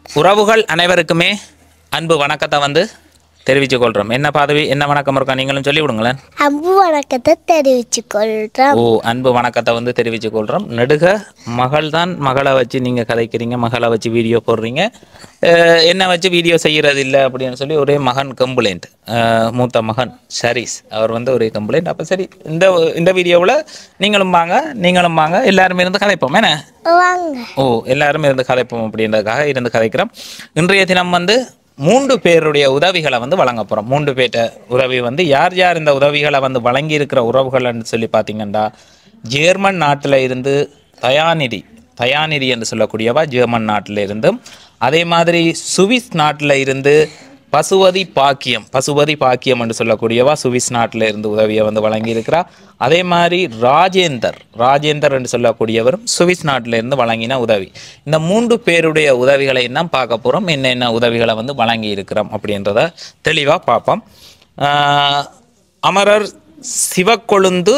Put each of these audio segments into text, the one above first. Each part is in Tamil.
உறவுகள் அனைவருக்குமே அன்பு வணக்கத்தை வந்து தெரிவித்துக் கொள்கிறோம். என்ன பதவி என்ன வணக்கம் இருக்கா நீங்களும் சொல்லி விடுங்களேன். அன்பு வணக்கத்தை தெரிவித்துக் கொள்கிறோம். அன்பு வணக்கத்தை வந்து தெரிவித்துக் கொள்கிறோம். நெடுக மகள் தான் மகளை வச்சு நீங்கள் கதைக்கிறீங்க, மகளை வச்சு வீடியோ போடுறீங்க, என்ன வச்சு வீடியோ செய்கிறது இல்லை அப்படின்னு சொல்லி ஒரே மகன் கம்ப்ளைண்ட். மூத்த மகன் ஷரீஸ் அவர் வந்து ஒரே கம்ப்ளைண்ட். அப்போ சரி இந்த வீடியோவில் நீங்களும் வாங்க எல்லாருமே இருந்து கதைப்போம். என்ன எல்லாருமே இருந்து கதைப்போம் அப்படின்றதுக்காக இருந்து கதைக்கிறோம். இன்றைய தினம் வந்து 3 பேருடைய உதவிகளை வந்து வழங்க போகிறோம். 3 பேர்ட்ட உதவி வந்து யார் யார் இந்த உதவிகளை வந்து வழங்கி இருக்கிற உறவுகள்னு சொல்லி பார்த்தீங்கன்னா, ஜெர்மன் நாட்டில் இருந்து தயாநிதி என்று சொல்லக்கூடியவா ஜெர்மன் நாட்டில் இருந்தும், அதே மாதிரி சுவிஸ் நாட்டில் இருந்து பசுபதி பாக்கியம் என்று சொல்லக்கூடியவா சுவிஸ் நாட்டில் இருந்து உதவியை வந்து வழங்கியிருக்கிறார். அதே மாதிரி ராஜேந்தர் என்று சொல்லக்கூடியவரும் சுவிஸ் நாட்டில் இருந்து வழங்கின உதவி. இந்த 3 பேருடைய உதவிகளை தான் பார்க்க போகிறோம். என்னென்ன உதவிகளை வந்து வழங்கி இருக்கிறோம் அப்படின்றத தெளிவாக பார்ப்போம். அமரர் சிவக்கொழுந்து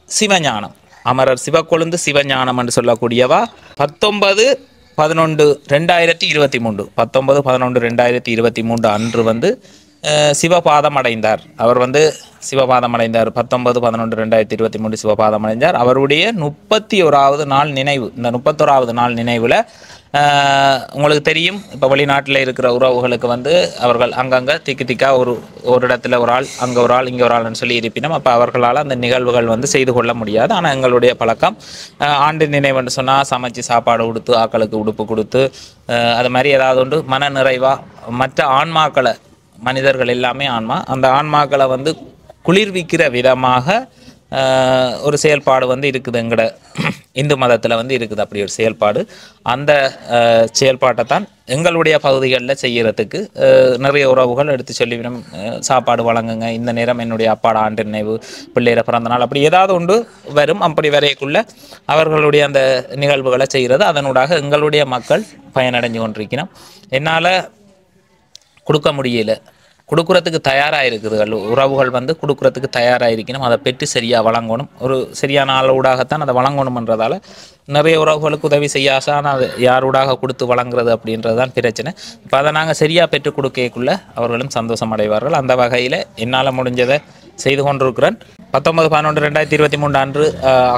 சிவஞானம் என்று சொல்லக்கூடியவா 19/11/2023 அன்று வந்து சிவபாதம் அடைந்தார். அவர் வந்து சிவபாதம் அடைந்தார். 19/11/2023 சிவபாதம் அடைந்தார். அவருடைய 31வது நாள் நினைவு. இந்த 31வது நாள் நினைவில் உங்களுக்கு தெரியும், இப்போ வெளிநாட்டில் இருக்கிற உறவுகளுக்கு வந்து அவர்கள் அங்கங்கே திக்கா ஒரு இடத்துல ஒரு ஆள், அங்கே ஒரு ஆள், இங்கே ஒரு ஆள்னு சொல்லி இருப்பினோம். அப்போ அவர்களால் அந்த நிகழ்வுகள் வந்து செய்து கொள்ள முடியாது. ஆனால் எங்களுடைய பழக்கம் ஆண்டு நினைவுன்னு சொன்னால் சமைச்சு சாப்பாடு கொடுத்து, ஆக்களுக்கு உடுப்பு கொடுத்து, அது மாதிரி ஏதாவது ஒன்று மன நிறைவாக மற்ற ஆன்மாக்களை, மனிதர்கள் எல்லாமே ஆன்மா, அந்த ஆன்மாக்களை வந்து குளிர்விக்கிற விதமாக ஒரு செயல்பாடு வந்து இருக்குது. எங்கட இந்து மதத்தில் வந்து இருக்குது அப்படி ஒரு செயல்பாடு. அந்த செயல்பாட்டை தான் எங்களுடைய பகுதிகளில் செய்கிறதுக்கு நிறைய உறவுகள் எடுத்து சொல்லிவிடும். சாப்பாடு வழங்குங்க, இந்த நேரம் என்னுடைய அப்பாட ஆண்டு நினைவு, பிள்ளையிற பிறந்த நாள், அப்படி ஏதாவது ஒன்று வரும். அப்படி வரைக்குள்ள அவர்களுடைய அந்த நிகழ்வுகளை செய்கிறது. அதனூடாக எங்களுடைய மக்கள் பயனடைஞ்சு கொண்டிருக்கணும். என்னால் கொடுக்க முடியல, கொடுக்குறதுக்கு தயாராக இருக்குதுகள் உறவுகள் வந்து கொடுக்குறதுக்கு தயாராக இருக்கணும். அதை பெற்று சரியாக வழங்கணும். ஒரு சரியான ஆளூடாகத்தான் அதை வழங்கணும்ன்றதால நிறைய உறவுகளுக்கு உதவி செய்யாசா. ஆனால் அது யாரூடாக கொடுத்து வழங்குறது அப்படின்றது தான் பிரச்சனை. இப்போ அதை நாங்கள் சரியாக பெற்றுக் கொடுக்கக்குள்ள அவர்களும் சந்தோஷம் அடைவார்கள். அந்த வகையில் என்னால் முடிஞ்சதை செய்து கொண்டிருக்கிறேன். 19/11/2023 அன்று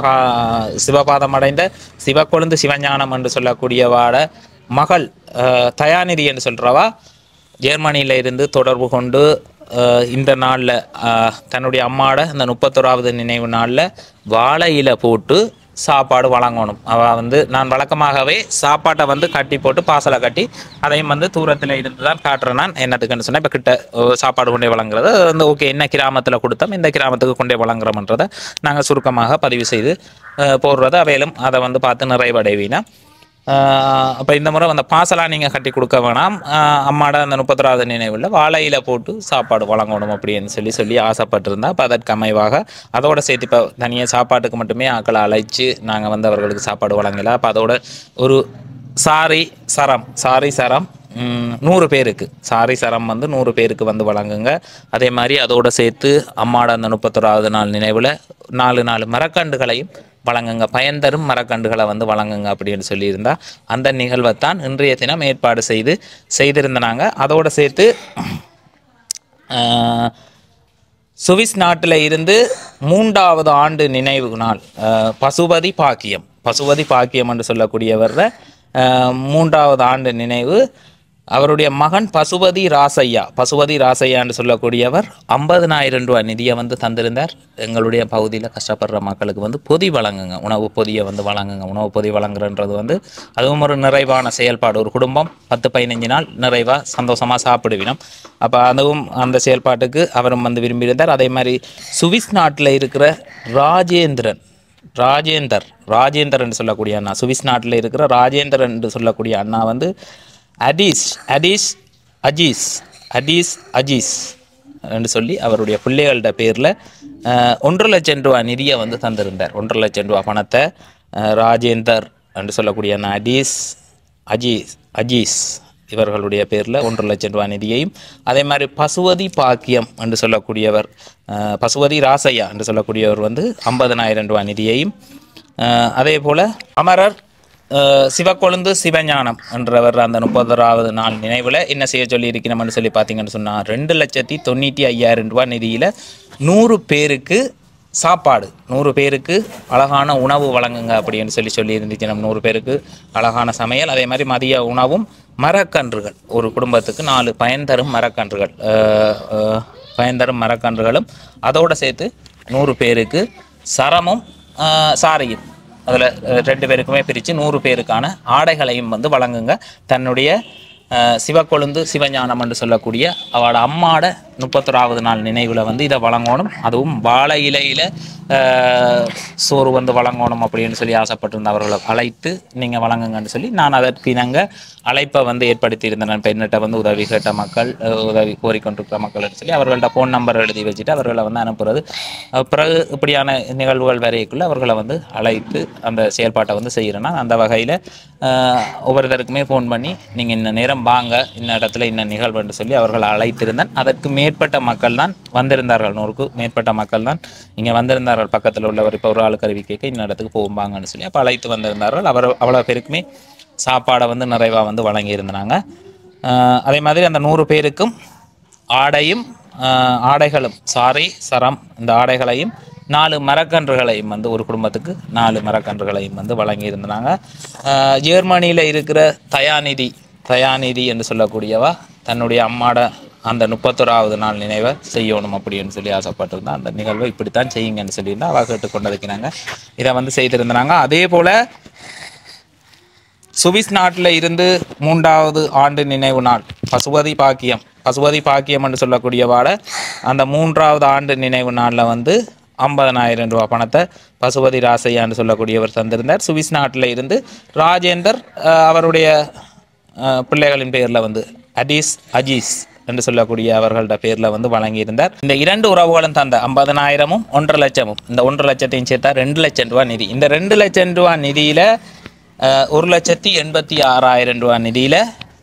சிவபாதம் அடைந்த சிவக்கொழுந்து சிவஞானம் என்று சொல்லக்கூடியவாட மகள் தயாநிதி என்று சொல்கிறவா ஜெர்மனியில் இருந்து தொடர்பு கொண்டு இந்த நாளில் தன்னுடைய அம்மாவோட இந்த 31வது நினைவு நாளில் வாழை இலை போட்டு சாப்பாடு வழங்கணும். அவள் வந்து நான் வழக்கமாகவே சாப்பாட்டை வந்து கட்டி போட்டு பாசலை கட்டி அதையும் வந்து தூரத்தில் இருந்து தான் காட்டுறேன். நான் என்னத்துக்குன்னு சொன்னால் இப்போ கிட்ட சாப்பாடு கொண்டே வழங்குறது வந்து ஓகே, என்ன கிராமத்தில் கொடுத்தோம், இந்த கிராமத்துக்கு கொண்டே வழங்குறோம்ன்றதை நாங்கள் சுருக்கமாக பதிவு செய்து போடுறது. அவையிலும் அதை வந்து பார்த்து நிறைவடைவீனா. அப்போ இந்த முறை அந்த பாசலாக நீங்கள் கட்டி கொடுக்க வேணாம், அம்மாட அந்த 31வது நினைவில் வாழையில் போட்டு சாப்பாடு வழங்கணும் அப்படின்னு சொல்லி ஆசைப்பட்டிருந்தா, அப்போ அதற்கு அமைவாக அதோட சேர்த்து இப்போ தனியாக சாப்பாட்டுக்கு மட்டுமே ஆக்களை அழைச்சி நாங்கள் வந்து அவர்களுக்கு சாப்பாடு வழங்கலை. அப்போ அதோட ஒரு சாரி சரம் 100 பேருக்கு வந்து 100 பேருக்கு வந்து வழங்குங்க. அதே மாதிரி அதோடு சேர்த்து அம்மாட அந்த 31வது நாள் நினைவில் 4 மரக்கண்டுகளையும் வழங்குங்க, பயன்தரும் மரக்கண்டுகளை வந்து வழங்குங்க அப்படின்னு சொல்லியிருந்தா, அந்த நிகழ்வைத்தான் இன்றைய தினம் ஏற்பாடு செய்திருந்தாங்க. அதோடு சேர்த்து சுவிஸ் நாட்டில் இருந்து 3வது ஆண்டு நினைவு நாள் பசுபதி பாக்கியம் என்று சொல்லக்கூடியவர் 3வது ஆண்டு நினைவு. அவருடைய மகன் பசுபதி ராசையா என்று சொல்லக்கூடியவர் 50,000 ரூபாய் நிதியை வந்து தந்திருந்தார். எங்களுடைய பகுதியில் கஷ்டப்படுற மக்களுக்கு வந்து பொதி வழங்குங்க, உணவு பொதியை வந்து வழங்குங்க. உணவு பொதி வழங்குறன்றது வந்து அதுவும் ஒரு நிறைவான செயல்பாடு. ஒரு குடும்பம் 10-15 நாள் நிறைவாக சந்தோஷமாக சாப்பிடுவினோம். அப்போ அதுவும் அந்த செயல்பாட்டுக்கு அவரும் வந்து விரும்பியிருந்தார். அதே மாதிரி சுவிஸ் நாட்டில் இருக்கிற ராஜேந்தர் என்று சொல்லக்கூடிய அண்ணா, சுவிஸ் நாட்டில் இருக்கிற ராஜேந்தர் என்று சொல்லக்கூடிய அண்ணா வந்து அஜீஸ் என்று சொல்லி அவருடைய பிள்ளைகளோட பேரில் 1 லட்சம் ரூபாய் நிதியை வந்து தந்திருந்தார். 1 லட்சம் ரூபாய் பணத்தை ராஜேந்தர் என்று சொல்லக்கூடிய அஜீஸ் இவர்களுடைய பேரில் 1 லட்சம் ரூபாய் நிதியையும், அதே மாதிரி பசுபதி பாக்கியம் என்று சொல்லக்கூடியவர், பசுபதி ராசையா என்று சொல்லக்கூடியவர் வந்து 50,000 ரூபாய் நிதியையும், அதே போல் அமரர் சிவக்கொழுந்து சிவஞானம் என்றவர் அந்த 31வது நாள் நினைவில் என்ன செய்ய சொல்லி இருக்கிறோம்னு சொல்லி பார்த்தீங்கன்னு சொன்னால் 2,95,000 ரூபாய் நிதியில் 100 பேருக்கு சாப்பாடு, 100 பேருக்கு அழகான உணவு வழங்குங்க அப்படின்னு சொல்லி இருந்துச்சு. நம்ம 100 பேருக்கு அழகான சமையல், அதே மாதிரி மதிய உணவும், மரக்கன்றுகள், ஒரு குடும்பத்துக்கு 4 பயன் தரும் மரக்கன்றுகளும் அதோடு சேர்த்து 100 பேருக்கு சரமும் சாரியும், அதில் 2 பேருக்குமே பிரித்து 100 பேருக்கான ஆடைகளையும் வந்து வழங்குங்க. தன்னுடைய சிவக்கொழுந்து சிவஞானம் என்று சொல்லக்கூடிய அவளோட அம்மாட 31வது நாள் நினைவில் வந்து இதை வழங்கணும். அதுவும் வாழை இலையில் சோறு வந்து வழங்கணும் அப்படின்னு சொல்லி ஆசைப்பட்டிருந்த அவர்களை அழைத்து நீங்கள் வழங்குங்கன்னு சொல்லி நான் அதற்கு நாங்கள் அழைப்பை வந்து ஏற்படுத்தியிருந்தேன். பெண்ணிட்ட வந்து உதவி கேட்ட மக்கள், உதவி கோரிக்கொண்டிருக்கிற மக்கள்னு சொல்லி அவர்கள்ட்ட ஃபோன் நம்பர் எழுதி வச்சுட்டு அவர்களை வந்து அனுப்புறது. பிறகு இப்படியான நிகழ்வுகள் வரைக்குள்ளே அவர்களை வந்து அழைத்து அந்த செயல்பாட்டை வந்து செய்கிறேன்னா, அந்த வகையில் ஒவ்வொருத்தருக்குமே ஃபோன் பண்ணி நீங்கள் இந்த நேரம் வாங்க, இந்த இடத்துல இந்த நிகழ்வுன்னு சொல்லி அவர்களை அழைத்திருந்தேன். அதற்கு மேற்பட்ட மக்கள் தான் வந்திருந்தார்கள், 100க்கு மேற்பட்ட மக்கள் தான் இங்கே வந்திருந்தார்கள். பக்கத்தில் உள்ளவர் இப்போ ஒரு ஆளுக்கு அறிவி கேட்க இந்த இடத்துக்கு போகும்பாங்கன்னு சொல்லி அப்போ அழைத்து வந்திருந்தார்கள். அவ்வளோ பேருக்குமே சாப்பாடை வந்து நிறைவாக வந்து வழங்கியிருந்தாங்க. அதே மாதிரி அந்த 100 பேருக்கும் ஆடைகளும் சரம் இந்த ஆடைகளையும் 4 மரக்கன்றுகளையும் வந்து ஒரு குடும்பத்துக்கு 4 மரக்கன்றுகளையும் வந்து வழங்கியிருந்தாங்க. ஜெர்மனியில் இருக்கிற தயாநிதி என்று சொல்லக்கூடியவா தன்னுடைய அம்மாட அந்த 31வது நாள் நினைவை செய்யணும் அப்படின்னு சொல்லி ஆசைப்பட்டிருந்தா அந்த நிகழ்வை இப்படித்தான் செய்யுங்கன்னு சொல்லியிருந்தா அவள் கேட்டுக்கொண்டிருக்கிறாங்க. இதை வந்து செய்திருந்தாங்க. அதே போல் சுவிஸ் நாட்டில் இருந்து 3வது ஆண்டு நினைவு நாள் பசுபதி பாக்கியம் என்று சொல்லக்கூடியவாட அந்த 3வது ஆண்டு நினைவு நாளில் வந்து 50,000 ரூபா பணத்தை பசுபதி ராசையான்னு சொல்லக்கூடியவர் தந்திருந்தார். சுவிஸ் நாட்டில் இருந்து ராஜேந்தர் அவருடைய பிள்ளைகளின் பேரில் வந்து அஜீஸ் என்று சொல்லக்கூடிய அவர்களோட பேரில் வந்து வழங்கியிருந்தார். இந்த 2 உறவுகளும் தந்த 50,000ம் 1,50,000 லட்சமும், இந்த 1,50,000 லட்சத்தையும் சேர்த்தா 2 லட்சம் ரூபா நிதி. இந்த 2 லட்சம் ரூபா நிதியில் 1,86,000 ரூபா நிதியில்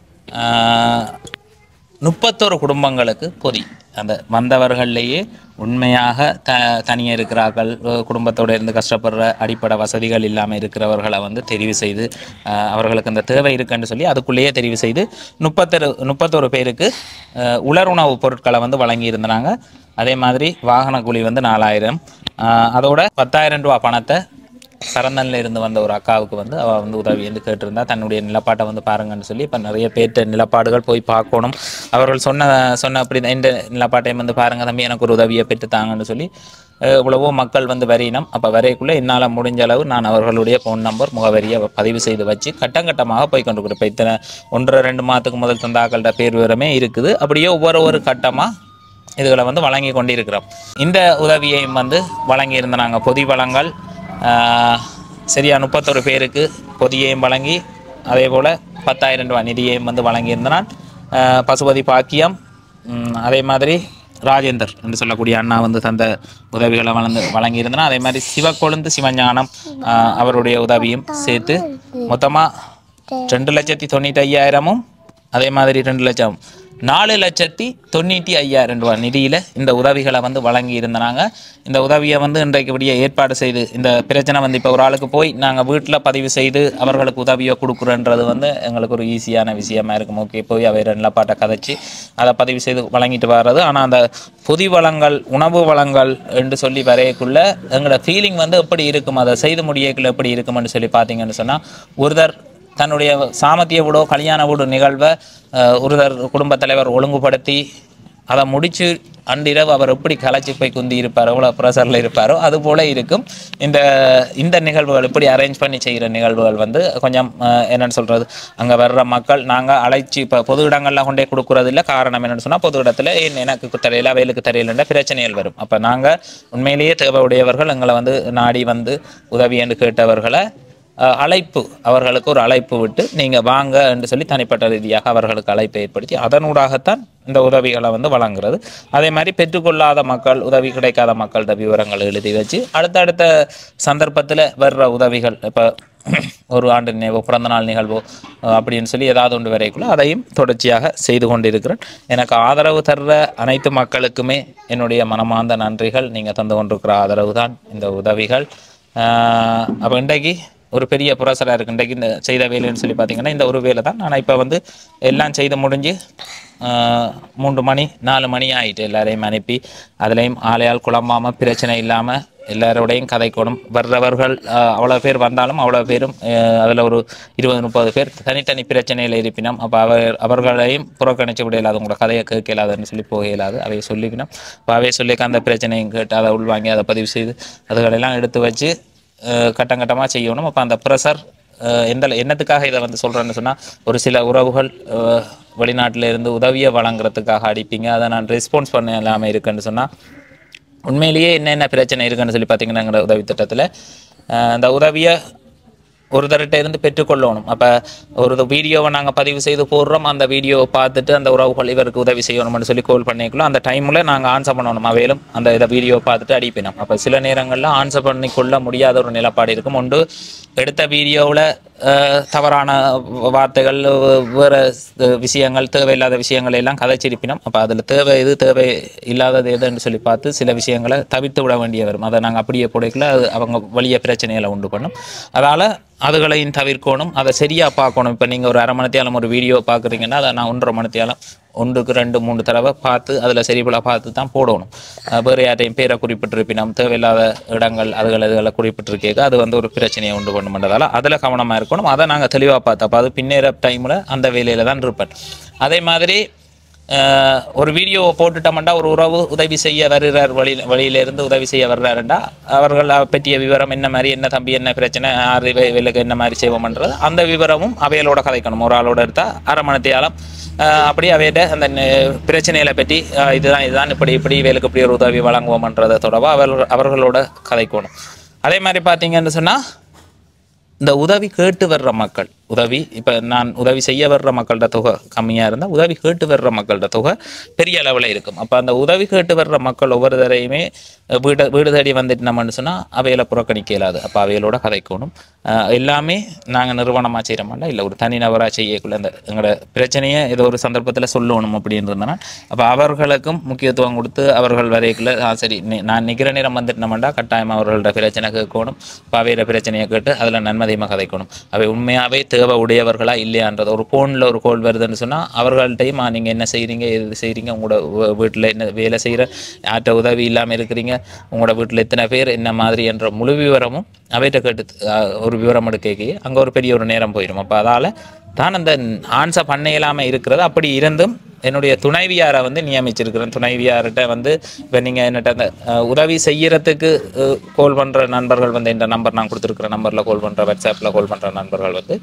31 குடும்பங்களுக்கு பொதி. அந்த வந்தவர்கள்லேயே உண்மையாக தனியாக இருக்கிறார்கள், குடும்பத்தோடு இருந்து கஷ்டப்படுற அடிப்படை வசதிகள் இல்லாமல் இருக்கிறவர்களை வந்து தெரிவு செய்து அவர்களுக்கு அந்த தேவை இருக்குன்னு சொல்லி அதுக்குள்ளேயே தெரிவு செய்து 31 பேருக்கு உலருணவு பொருட்களை வந்து வழங்கியிருந்தாங்க. அதே மாதிரி வாகன கூலி வந்து 4,000, அதோட 10,000 ரூபா பணத்தை சரந்தனில் இருந்து வந்த ஒரு அக்காவுக்கு வந்து அவள் வந்து உதவி என்று கேட்டிருந்தா. தன்னுடைய நிலப்பாட்டை வந்து பாருங்கன்னு சொல்லி இப்போ நிறைய பேர்ட்ட நிலப்பாடுகள் போய் பார்க்கணும். அவர்கள் சொன்ன அப்படி இந்த நிலப்பாட்டையும் வந்து பாருங்கள் தம்பி, எனக்கு ஒரு உதவியை பெற்றுத்தாங்கன்னு சொல்லி இவ்வளவோ மக்கள் வந்து வரையினம். அப்போ வரைக்குள்ளே என்னால் முடிஞ்ச அளவு நான் அவர்களுடைய ஃபோன் நம்பர் முகவரியை பதிவு செய்து வச்சு கட்டமாக போய் கொண்டு கொடுப்பேன். இத்தனை 1-2 மாதத்துக்கு முதல் தந்தாக்கள்கிட்ட பேர் விவரமே இருக்குது. அப்படியே ஒவ்வொரு கட்டமாக இதுகளை வந்து வழங்கி கொண்டிருக்கிறோம். இந்த உதவியையும் வந்து வழங்கியிருந்த நாங்கள் பொதி வளங்கள் சரியா 31 பேருக்கு பொதியையும் வழங்கி அதே போல் 10,000 ரூபா நிதியையும் வந்து வழங்கியிருந்தனால் பசுபதி பாக்கியம், அதே மாதிரி ராஜேந்தர் என்று சொல்லக்கூடிய அண்ணா வந்து தந்த உதவிகளை வழங்கியிருந்தனா. அதே மாதிரி சிவக்கொழுந்து சிவஞானம் அவருடைய உதவியும் சேர்த்து மொத்தமாக 2,95,000ம் அதே மாதிரி 2 லட்சம் 4,95,000 ரூபா நிதியில் இந்த உதவிகளை வந்து வழங்கி இருந்தாங்க. இந்த உதவியை வந்து இன்றைக்கு இப்படியே ஏற்பாடு செய்து இந்த பிரச்சனை வந்து இப்போ ஒரு ஆளுக்கு போய் நாங்கள் வீட்டில் பதிவு செய்து அவர்களுக்கு உதவியை கொடுக்குறன்றது வந்து எங்களுக்கு ஒரு ஈஸியான விஷயமா இருக்கும். ஓகே, போய் அவை நிலப்பாட்டை கதைச்சி அதை பதிவு செய்து வழங்கிட்டு வர்றது. ஆனால் அந்த பொதி வளங்கள், உணவு வளங்கள் என்று சொல்லி வரையக்குள்ள எங்களோட ஃபீலிங் வந்து எப்படி இருக்கும், அதை செய்து முடியக்குள்ள எப்படி இருக்கும்னு சொல்லி பார்த்தீங்கன்னு சொன்னால், ஒருத்தர் தன்னுடைய சாமத்திய வீடோ கல்யாண வீடு நிகழ்வை ஒருத்தர் குடும்பத் தலைவர் ஒழுங்குபடுத்தி அதை முடித்து அன்றிரவு அவர் எப்படி கலைச்சி போய் குந்தி இருப்பாரோ, எவ்வளோ ப்ரெஷரில் இருப்பாரோ அது போல் இருக்கும். இந்த நிகழ்வுகள் இப்படி அரேஞ்ச் பண்ணி செய்கிற நிகழ்வுகள் வந்து கொஞ்சம் என்னென்னு சொல்கிறது, அங்கே வர்ற மக்கள் நாங்கள் அழைச்சி இப்போ பொது இடங்களில் கொண்டே கொடுக்குறது இல்லை. காரணம் என்னென்னு சொன்னால், பொது இடத்துல எனக்கு தெரியல, அவைகளுக்கு தெரியலன்ற பிரச்சனைகள் வரும். அப்போ நாங்கள் உண்மையிலேயே தேவையுடையவர்கள் எங்களை வந்து நாடி வந்து உதவி என்று கேட்டவர்களை அழைப்பு, அவர்களுக்கு ஒரு அழைப்பு விட்டு நீங்கள் வாங்க என்று சொல்லி தனிப்பட்ட ரீதியாக அவர்களுக்கு அழைப்பை ஏற்படுத்தி அதனூடாகத்தான் இந்த உதவிகளை வந்து வழங்குறது. அதே மாதிரி பெற்றுக்கொள்ளாத மக்கள், உதவி கிடைக்காத மக்கள்கிட்ட விவரங்கள் எழுதி வச்சு அடுத்தடுத்த சந்தர்ப்பத்தில் வர்ற உதவிகள், இப்போ ஒரு ஆண்டு நினைவோ பிறந்தநாள் நிகழ்வோ அப்படின்னு சொல்லி ஏதாவது ஒன்று வரைக்குள்ள அதையும் தொடர்ச்சியாக செய்து கொண்டிருக்கிறேன். எனக்கு ஆதரவு தர்ற அனைத்து மக்களுக்குமே என்னுடைய மனமார்ந்த நன்றிகள். நீங்கள் தந்து கொண்டிருக்கிற ஆதரவு தான் இந்த உதவிகள். அப்போ இன்றைக்கு ஒரு பெரிய புரசராக இருக்கு இன்றைக்கு இந்த செய்த வேலைன்னு சொல்லி பார்த்தீங்கன்னா இந்த ஒரு வேலை தான். ஆனால் இப்போ வந்து எல்லாம் செய்து முடிஞ்சு 3 மணி 4 மணி ஆகிட்டு எல்லாரையும் அனுப்பி அதுலேயும் ஆளையால் குழம்பாமல் பிரச்சனை இல்லாமல் எல்லாரோடையும் கதைக்கணும். வர்றவர்கள் அவ்வளோ பேர் வந்தாலும் அவ்வளோ பேரும் அதில் ஒரு 20-30 பேர் தனித்தனி பிரச்சனையில் இருப்பினோம். அப்போ அவர்களையும் புறக்கணிச்சு விட இல்லாத உங்களோட கதையை கேட்க இல்லாதுன்னு சொல்லி போக இயலாது. அவையை சொல்லிக்கணும். இப்போ அவையை சொல்லிக்க அந்த பிரச்சனையும் கேட்டு அதை உள்வாங்கி அதை பதிவு செய்து அதுகளெல்லாம் எடுத்து வச்சு கட்டம் கட்டமாக செய்யணும். அப்போ அந்த ப்ரெஷர் என்னத்துக்காக இதை வந்து சொல்கிறேன்னு சொன்னால் ஒரு சில உறவுகள் வெளிநாட்டில் இருந்து உதவியை வழங்குறதுக்காக அடிப்பீங்க. அதை நான் ரெஸ்பான்ஸ் பண்ண இல்லாமல் இருக்குன்னு சொன்னால் உண்மையிலேயே என்னென்ன பிரச்சனை இருக்குன்னு சொல்லி பார்த்தீங்கன்னா எங்களோட உதவி திட்டத்தில் அந்த உதவியை ஒருத்தர்கிட்ட இருந்து பெற்றுக்கொள்ளணும். அப்போ ஒரு வீடியோவை நாங்கள் பதிவு செய்து போடுறோம். அந்த வீடியோவை பார்த்துட்டு அந்த உறவுகள் இவருக்கு உதவி செய்யணும்னு சொல்லி கால் பண்ணிக்கலாம். அந்த டைமில் நாங்கள் ஆன்சர் பண்ணணும். அவையிலும் அந்த இதை வீடியோவை பார்த்துட்டு அடிப்பினோம். அப்போ சில நேரங்களில் ஆன்சர் பண்ணிக்கொள்ள முடியாத ஒரு நிலப்பாடு இருக்கும். ஒன்று எடுத்த வீடியோவில் தவறான வார்த்தைகள் வேறு விஷயங்கள் தேவையில்லாத விஷயங்களை எல்லாம் கதைச்சிருப்பினோம். அப்போ அதில் தேவை எது தேவை இல்லாதது எதுன்னு சொல்லி பார்த்து சில விஷயங்களை தவிர்த்து விட வேண்டிய வரும். அதை நாங்கள் அப்படியே போடைக்குள்ள அது அவங்க வழிய பிரச்சனைகளை உண்டு பண்ணும். அதால் அதுகளையும் தவிர்க்கணும். அதை சரியாக பார்க்கணும். இப்போ நீங்கள் ஒரு அரை மணித்தியாலம் ஒரு வீடியோ பார்க்குறீங்கன்னா அதை நான் 1.5 மணித்தியாலம் 1க்கு 2-3 தடவை பார்த்து அதில் சரிபோல பார்த்து தான் போடணும். வேறு யார்ட்டையும் பேரை குறிப்பிட்டிருப்பினோம் தேவையில்லாத இடங்கள் இதுகளை குறிப்பிட்டிருக்கேங்க அது வந்து ஒரு பிரச்சனையை உண்டு பண்ணுன்றதால அதில் கவனமாக இருக்கணும். அதை நாங்கள் தெளிவாக பார்த்தோம். அப்போ அது பின்னேற டைமில் அந்த வேலையில் தான் இருப்பேன். அதே மாதிரி ஒரு வீடியோவை போட்டுட்டோம்டா ஒரு உறவு உதவி செய்ய வருகிறார் வழியிலிருந்து உதவி செய்ய வர்றாருண்டா அவர்கள் பற்றிய விவரம் என்ன மாதிரி என்ன தம்பி என்ன பிரச்சனை வேலைக்கு என்ன மாதிரி செய்வோம்ன்றது அந்த விவரமும் அவைகளோட கதைக்கணும். ஒரு ஆளோட எடுத்தால் அரை மணித்தியாலம் அப்படி அவையிட்ட அந்த பிரச்சனைகளை பற்றி இதுதான் இப்படி வேலைக்கு இப்படி ஒரு உதவி வழங்குவோம்ன்றதை தொடர்பாக அவர்களோட கதைக்கணும். அதே மாதிரி பார்த்தீங்கன்னு சொன்னால் இந்த உதவி கேட்டு வர்ற மக்கள் உதவி இப்போ நான் உதவி செய்ய வர்ற மக்கள்கிட்ட தொகை கம்மியாக இருந்தால் உதவி கேட்டு வர்ற மக்கள்கிட்ட தொகை பெரிய அளவில் இருக்கும். அப்போ அந்த உதவி கேட்டு வர்ற மக்கள் ஒவ்வொரு தரையுமே வீடு தேடி வந்துட்டு நம்மன்னு சொன்னால் அவையில் புறக்கணிக்க இயலாது. அப்போ அவைகளோட கதைக்கணும். எல்லாமே நாங்கள் நிறுவனமாக செய்கிற மாட்டோம் இல்லை ஒரு தனிநபராக செய்யக்குள்ள அந்த எங்களோட பிரச்சனையை ஏதோ ஒரு சந்தர்ப்பத்தில் சொல்லணும் அப்படின்றதுனா அப்போ அவர்களுக்கும் முக்கியத்துவம் கொடுத்து அவர்கள் வரைக்குள்ள சரி நான் நிற்கிற நேரம் வந்துட்டோம்னா கட்டாயமாக அவர்களோட பிரச்சனை கேட்கணும். இப்போ அவையோட பிரச்சனையை கேட்டு அதில் நன்மதியமாக கதைக்கணும். அவை உண்மையாகவே தேவை உடையவர்களா இல்லையான்றது ஒரு ஃபோனில் ஒரு கால் வருதுன்னு சொன்னால் அவர்கள்ட்டையும் நீங்கள் என்ன செய்கிறீங்க எது செய்கிறீங்க உங்களோட வீட்டில் என்ன வேலை செய்கிற யார்கிட்ட உதவி இல்லாமல் இருக்கிறீங்க உங்களோட வீட்டில் எத்தனை பேர் என்ன மாதிரி என்ற முழு விவரமும் அவைகிட்ட கேட்டு ஒரு விவரம் எடுக்க அங்கே ஒரு பெரிய ஒரு நேரம் போயிடும். அப்போ அதால் தான் அந்த ஆன்சர் பண்ண இல்லாமல் இருக்கிறது. அப்படி இருந்தும் என்னுடைய துணைவியாரை வந்து நியமிச்சிருக்கிறேன். துணைவியார்கிட்ட வந்து இப்போ நீங்கள் என்னட்ட அந்த உதவி செய்யறதுக்கு கால் பண்ணுற நண்பர்கள் வந்து இந்த நம்பர் நான் கொடுத்துருக்குற நம்பரில் கால் பண்ணுற வாட்ஸ்அப்பில் கால் பண்ணுற நண்பர்கள் வந்து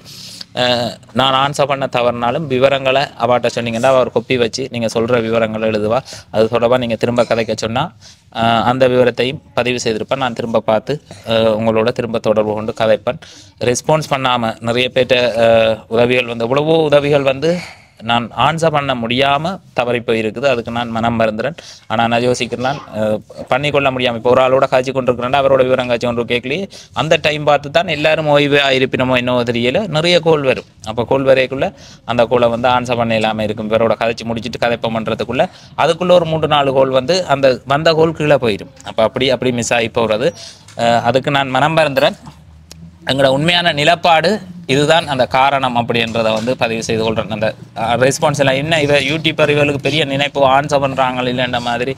நான் ஆன்சர் பண்ண தவறுனாலும் விவரங்களை அவாட்ட சொன்னீங்கன்னா அவர் கொப்பி வச்சு நீங்கள் சொல்கிற விவரங்களை எழுதுவா. அது தொடர்பாக நீங்கள் திரும்ப கதைக்க சொன்னால் அந்த விவரத்தையும் பதிவு செய்திருப்பேன். நான் திரும்ப பார்த்து உங்களோட திரும்ப தொடர்பு கொண்டு கதைப்பேன். ரெஸ்பான்ஸ் பண்ணாமல் நிறைய பேர்ட்ட உதவிகள் வந்து எவ்வளவோ உதவிகள் வந்து நான் ஆன்சர் பண்ண முடியாமல் தவறி போயிருக்குது. அதுக்கு நான் மனம் மறந்துறேன். ஆனால் நான் யோசிக்கிறேன் பண்ணிக்கொள்ள முடியாமல் இப்போ ஒரு ஆளோட காய்ச்சி கொண்டிருக்கிறேன் அவரோட விவரம் காய்ச்சி கொண்டு கேட்கலையே அந்த டைம் பார்த்து தான் எல்லாரும் ஓய்வு இருப்பினமோ என்னவோ தெரியல நிறைய கோல் வரும். அப்போ கோல் வரைக்குள்ளே அந்த கோலை வந்து ஆன்சர் பண்ண இல்லாமல் இருக்கும். இவரோட கதைச்சி முடிச்சுட்டு கதைப்பம் பண்ணுறதுக்குள்ளே அதுக்குள்ளே ஒரு 3-4 கோல் வந்து அந்த வந்த கோல் கீழே போயிடும். அப்போ அப்படி மிஸ் ஆகி போகிறது. அதுக்கு நான் மனம் மறந்துறேன். எங்களோட உண்மையான நிலப்பாடு இதுதான் அந்த காரணம் அப்படின்றத வந்து பதிவு செய்து கொள்கிறேன். அந்த ரெஸ்பான்ஸ் எல்லாம் என்ன யூடியூபர் இவர்களுக்கு பெரிய நினைப்பு ஆன்சர் பண்ணுறாங்க இல்லைன்ற மாதிரி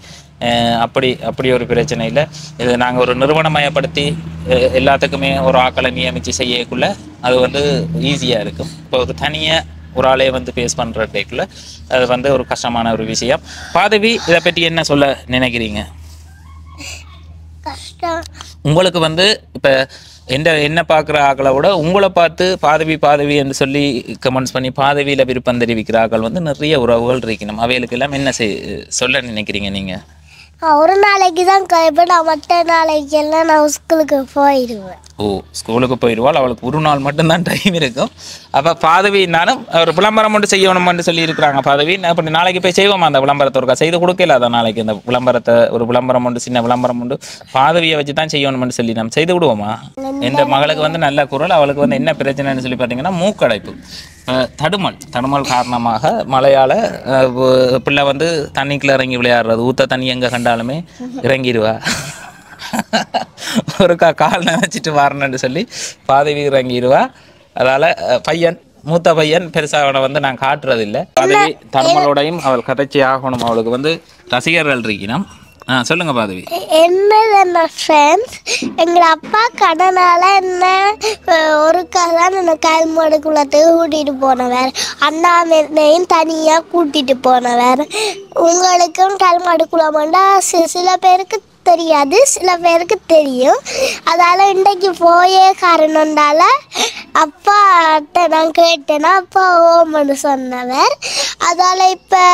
அப்படி ஒரு பிரச்சனை இல்லை. இது நாங்கள் ஒரு நிறுவனமயப்படுத்தி எல்லாத்துக்குமே ஒரு ஆக்களை நியமித்து செய்யக்குள்ள அது வந்து ஈஸியாக இருக்கும். இப்போ ஒரு தனியாக ஒரு ஆளே வந்து பேஸ் பண்ணுற டேக்குள்ள அது வந்து ஒரு கஷ்டமான ஒரு விஷயம். பாதவி இதை பற்றி என்ன சொல்ல நினைக்கிறீங்க? உங்களுக்கு வந்து இப்போ என்ன பார்க்குற ஆக்களை விட உங்களை பார்த்து பாதவி என்று சொல்லி கமெண்ட்ஸ் பண்ணி பாதவியில் விருப்பம் தெரிவிக்கிற ஆக்கள் வந்து நிறைய உறவுகள் இருக்கணும். அவைகளுக்கு எல்லாம் என்ன சொல்ல நினைக்கிறீங்க நீங்கள்? ஒரு நாளைக்கு தான் கழிப்பேன். மற்ற நாளைக்கு எல்லாம் நான் ஸ்கூலுக்கு போயிடுவேன். ஓ ஸ்கூலுக்கு போயிடுவாள். அவளுக்கு ஒரு நாள் மட்டும்தான் டைம் இருக்கும். அப்போ பாதவினாலும் ஒரு விளம்பரம் மட்டும் செய்யணும்னு சொல்லி இருக்கிறாங்க. பாதவி அப்படி நாளைக்கு போய் செய்வோமா அந்த விளம்பரத்தை ஒருக்கா செய்து கொடுக்கல அதான் நாளைக்கு இந்த விளம்பரத்தை ஒரு விளம்பரம் உண்டு சின்ன விளம்பரம் உண்டு பாதவியை வச்சு தான் செய்யணும்னு சொல்லி நம்ம செய்து விடுவோமா? எந்த மகளுக்கு வந்து நல்ல குரல் அவளுக்கு வந்து என்ன பிரச்சனைன்னு சொல்லி பார்த்தீங்கன்னா மூக்கடைப்பு தடுமல் காரணமாக மழையால் பிள்ளை வந்து தண்ணிக்குள்ள இறங்கி விளையாடுறது ஊற்ற தண்ணி எங்கே கண்டாலுமே இறங்கிடுவா. ஒருக்கா கால் நினைச்சிட்டு வரணுன்னு சொல்லி பாதவி இறங்கிடுவா. அதால் பையன் மூத்த பையன் பெருசாக அவனை வந்து நான் காட்டுறதில்லை. பாதவி தர்மலோடையும் அவள் கதைச்சி ஆகணும். அவளுக்கு வந்து ரசிகர்கள் இருக்கணும். சொல்லுங்க பாதவி. என்னது ஃப்ரெண்ட்ஸ், எங்கள் அப்பா கடனால என்ன ஒருக்கா தான் என்ன கல்மடு குளத்துக்கு கூட்டிகிட்டு போனவர். அண்ணாமையும் தனியாக கூட்டிகிட்டு போனவர். உங்களுக்கும் கல்மடு குளம்டா சில பேருக்கு தெரியாது, சில பேருக்கு தெரியும். அதால் இன்றைக்கு போயே காரணம்னால அப்பாட்ட நான் கேட்டேன்னா அப்பா ஓமன்னு சொன்னவர். அதால் இப்போ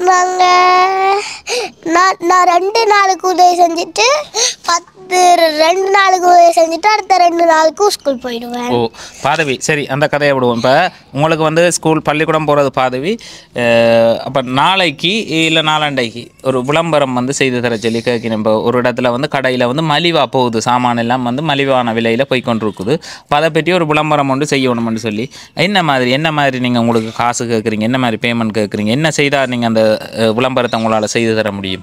நான் 2 நாளுக்கு உதவி செஞ்சுட்டு 2 நாளுக்கு உதவி செஞ்சுட்டு அடுத்த 2 நாளுக்கு ஸ்கூல் போயிடுவேன். ஓ பாதவி, சரி அந்த கதையை விடுவோம். இப்போ உங்களுக்கு வந்து ஸ்கூல் பள்ளிக்கூடம் போகிறது பாதவி. அப்போ நாளைக்கு இல்லை நாளாண்டைக்கு ஒரு விளம்பரம் வந்து செய்து தர சொல்லி கேட்கணும். இப்போ ஒரு இடத்துல வந்து கடையில் வந்து மலிவாக போகுது, சாமான் எல்லாம் வந்து மலிவான விலையில் போய் கொண்டிருக்குது. இப்போ அதை பற்றி ஒரு விளம்பரம் ஒன்று செய்யணும்னு சொல்லி என்ன மாதிரி நீங்கள் உங்களுக்கு காசு கேட்குறீங்க, என்ன மாதிரி பேமெண்ட் கேட்குறீங்க, என்ன செய்தால் நீங்கள் அந்த விளம்பரத்தை உங்களால் செய்து தர முடியும்?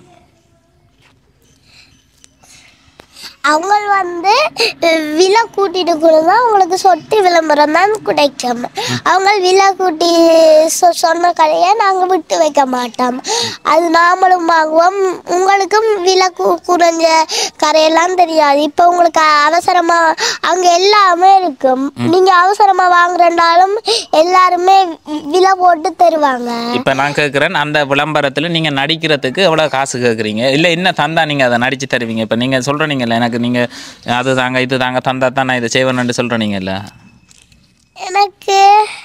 அவங்க வந்து விலை கூட்டிட்டு கொடுங்க, அவங்களுக்கு சொட்டு விளம்பரம் தான் கிடைக்கும். அவங்க விலை கூட்டி சொன்ன கடையை நாங்கள் விட்டு வைக்க மாட்டோம். அது நாமளும் வாங்குவோம். உங்களுக்கும் விலை குறைஞ்ச கடையெல்லாம் தெரியாது. இப்போ உங்களுக்கு அவசரமாக அங்கே எல்லாமே இருக்கும். நீங்கள் அவசரமாக வாங்குறனாலும் எல்லாருமே விலை போட்டு தருவாங்க. இப்போ நான் கேட்குறேன், அந்த விளம்பரத்தில் நீங்கள் நடிக்கிறதுக்கு எவ்வளோ காசு கேட்குறீங்க, இல்லை என்ன தந்தா நீங்கள் அதை நடித்து தருவீங்க? இப்போ நீங்கள் சொல்கிறீங்கல்ல எனக்கு நீங்கள் அது தாங்க இது தாங்க தந்தா தான் நான் இதை செய்வேன்னு சொல்கிறீங்கல்ல, எனக்கு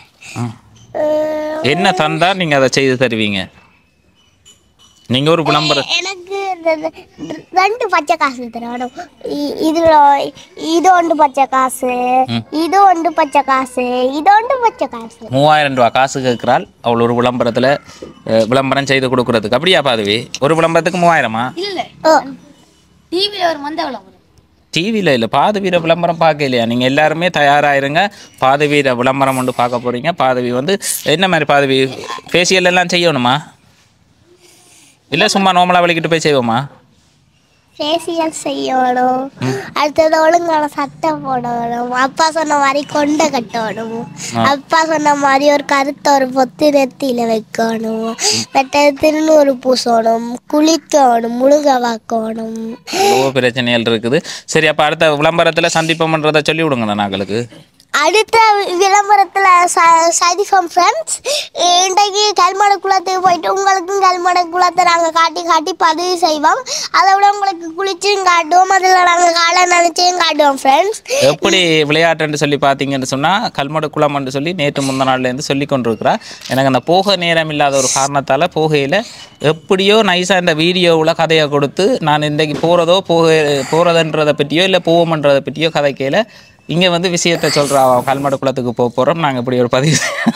என்ன தந்தா நீங்கள் அதை செய்து தருவீங்க? நீங்கள் ஒரு விளம்பரம் எனக்கு 2 பச்சை காசு தரணும். இது 1 பச்சை காசு, இது 1 பச்சை காசு, இது 1 பச்சை காசு. 3000 ரூபா காசு கேட்குறாள் அவள் ஒரு விளம்பரத்தில் விளம்பரம் செய்து கொடுக்குறதுக்கு. அப்படியா பாதவி? ஒரு விளம்பரத்துக்கு 3000மா? இல்லை, டிவியில் ஒரு மந்த விளம்பரம். டிவியில் இல்லை, பாதவீர விளம்பரம் பார்க்க இல்லையா? நீங்கள் எல்லாருமே தயாராகிருங்க, பாதவீர விளம்பரம் ஒன்று பார்க்க போகிறீங்க. பாதவி வந்து என்ன மாதிரி பாதவி? ஃபேஷியல் எல்லாம் செய்யணுமா, இல்லை சும்மா நார்மலாக வலிக்கிட்டு போய் செய்வோமா? ஃபேஷியல் செய்யணும், அடுத்தது ஒழுங்கான சட்டை போடணும், அப்பா சொன்ன மாதிரி கொண்டை கட்டணும், அப்பா சொன்ன மாதிரி ஒரு கருத்தை ஒரு பொத்து நெத்தியில் வைக்கணும், மற்றது திருநூறு பூசணும், குளிக்கணும், முழுக வாக்கணும். எவ்வளோ பிரச்சனைகள் இருக்குது. சரி, அப்போ அடுத்த விளம்பரத்தில் சந்திப்போம்ன்றதை சொல்லி விடுங்கண்ணா நாங்களுக்கு. அடுத்த விளம்பரத்தில் சதிஃபம் ஃப்ரெண்ட்ஸ், இன்றைக்கு கல்மட குளத்துக்கு போயிட்டு உங்களுக்கும் கல்மட குளத்தை நாங்கள் காட்டி பதிவு செய்வோம். அதை விட உங்களுக்கு குளிச்சும் காட்டுவோம், அதில் நாங்கள் காலை நினச்சியும் காட்டுவோம் ஃப்ரெண்ட்ஸ். எப்படி விளையாட்டுன்னு சொல்லி பார்த்தீங்கன்னு சொன்னால் கல்மட குளம்னு சொல்லி நேற்று முந்த நாள்லேருந்து சொல்லி கொண்டிருக்கிறா. எனக்கு அந்த போக நேரம் இல்லாத ஒரு காரணத்தால் போகையில் எப்படியோ நைஸாக இந்த வீடியோவில் கதையை கொடுத்து நான் இன்றைக்கு போகிறதுன்றதை பற்றியோ இல்லை போவோம்ன்றதை பற்றியோ கதைக்கையில் இங்கே வந்து விஷயத்தை சொல்கிறா. கல்மட குளத்துக்கு போகிறோம் நாங்கள் இப்படி ஒரு பதிவு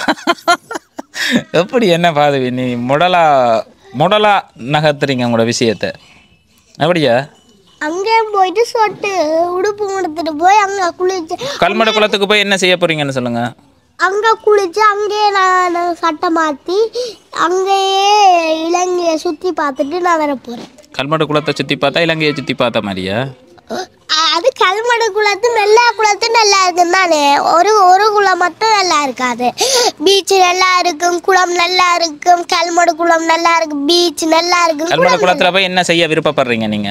எப்படி என்ன பாதவி நீ முடலா நகர்த்துறீங்க உங்களோட விஷயத்தை? அப்படியா? அங்கேயும் போயிட்டு சொட்டு உடுப்பு கொடுத்துட்டு போய் அங்கே குளிச்சு கல்மட குளத்துக்கு போய் என்ன செய்ய போகிறீங்கன்னு சொல்லுங்கள். அங்கே குளிச்சு அங்கேயே நான் சட்டை மாற்றி அங்கேயே இலங்கையை சுற்றி பார்த்துட்டு நான் வர போகிறேன். கல்மட குளத்தை சுற்றி பார்த்தா இலங்கையை சுற்றி பார்த்த மாதிரியா? அது கல்மடு குளத்து எல்லா குளத்தும் நல்லா இருக்கும் தானே, ஒரு குளம் மட்டும் நல்லா இருக்காது. பீச் நல்லா இருக்கும், குளம் நல்லா இருக்கும், கல்மடு குளம் நல்லா இருக்கும், பீச் நல்லா இருக்கும். கல்மட குளத்துல போய் என்ன செய்ய விருப்பப்படுறீங்க நீங்க?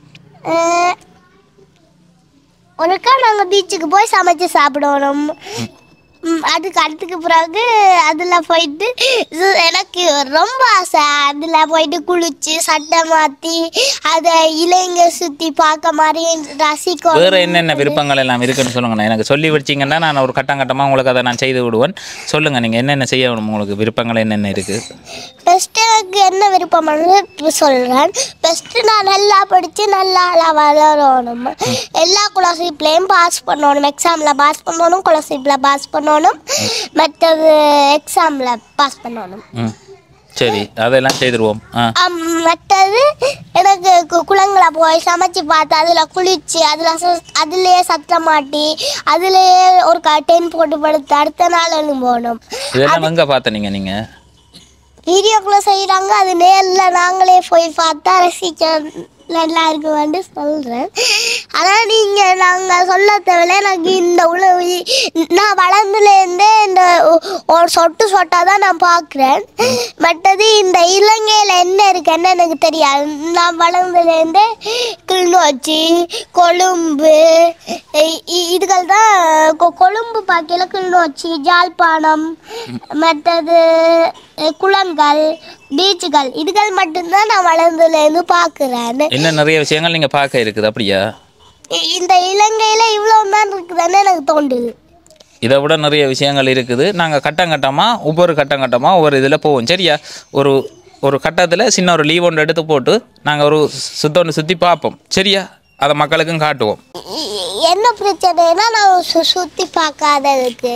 ஒருக்கா நாங்கள் பீச்சுக்கு போய் சமைச்சு சாப்பிடணும். அதுக்கு பிறகு அதில் போயிட்டு எனக்கு ரொம்ப ஆசை, அதில் போயிட்டு குளிச்சு சட்டை மாற்றி அதை இலைங்க சுற்றி பார்க்க மாதிரி ரசிக்கும். வேறு என்னென்ன விருப்பங்கள் எல்லாம் இருக்குன்னு சொல்லுங்கண்ணா. எனக்கு சொல்லி வச்சிங்கன்னா நான் ஒரு கட்டமாக உங்களுக்கு அதை நான் செய்து விடுவேன். சொல்லுங்கள் நீங்கள் என்னென்ன செய்ய வேணும், உங்களுக்கு விருப்பங்கள் என்னென்ன இருக்குது? ஃபஸ்ட்டு எனக்கு என்ன விருப்பம்னு சொல்கிறேன். ஃபஸ்ட்டு நான் நல்லா படித்து நல்லா வளரணும், எல்லா ஸ்காலர்ஷிப்லேயும் பாஸ் பண்ணணும், எக்ஸாமில் பாஸ் பண்ணணும், ஸ்காலர்ஷிப்பில் பாஸ் பண்ணணும், மற்றது எக்ஸாமில் பாஸ் பண்ணணும். சரி, அதெல்லாம் செய்துருவோம். மற்றது எனக்கு குளங்களை போய் சமைச்சு பார்த்து அதில் குளிச்சு அதுலேயே சத்தம் மாட்டி அதுலேயே ஒரு டென்ட் போட்டு படுத்து அடுத்த நாள் போகணும். இதெல்லாம் எங்கே பார்த்தீங்க நீங்கள்? வீடியோக்குள்ளே செய்கிறாங்க, அது நேரில் நாங்களே போய் பார்த்தா ரசிக்க நல்லா இருக்குமான்னு சொல்றேன். ஆனா நீங்க நாங்க சொல்ல தேவையில்ல. எனக்கு இந்த உணவு நான் வளர்ந்துலேருந்தே இந்த ஒரு சொட்டு சொட்டாதான் நான் பார்க்குறேன். மற்றது இந்த இலங்கையில் என்ன இருக்குன்னு எனக்கு தெரியாது. நான் வளர்ந்துலேருந்தே கிளிநொச்சி, கொழும்பு இதுகள் தான். கொழும்பு பார்க்கல, கிளிநொச்சி, ஜாழ்ப்பாணம், மற்றது குளங்கள், பீச்சுகள் இதுகள் மட்டும்தான் நான் வளர்ந்துலேருந்து பார்க்குறேன். என்ன நிறைய விஷயங்கள் நீங்க பார்க்க இருக்குது அப்படியா? இந்த இலங்கையில இவ்வளவு தான் இருக்குதுன்னு எனக்கு தோன்றுது. இதை விட நிறைய விஷயங்கள் இருக்குது. நாங்கள் கட்டமாக ஒவ்வொரு கட்டமாக ஒவ்வொரு இதில் போவோம். சரியா? ஒரு கட்டத்தில் சின்ன ஒரு லீவ் ஒன்று எடுத்து போட்டு நாங்கள் ஒரு சுற்றி பார்ப்போம். சரியா? அதை மக்களுக்கும் காட்டுவோம். என்ன பிரச்சனைனா நான் சுற்றி பார்க்காததுக்கு